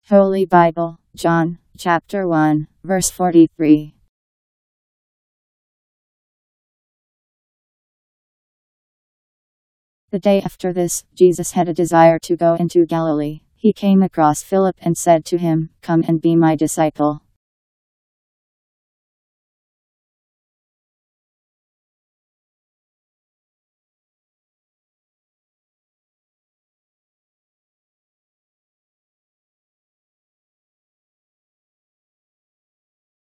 Holy Bible, John, chapter 1, verse 43. The day after this, Jesus had a desire to go into Galilee. He came across Philip and said to him, "Come and be my disciple."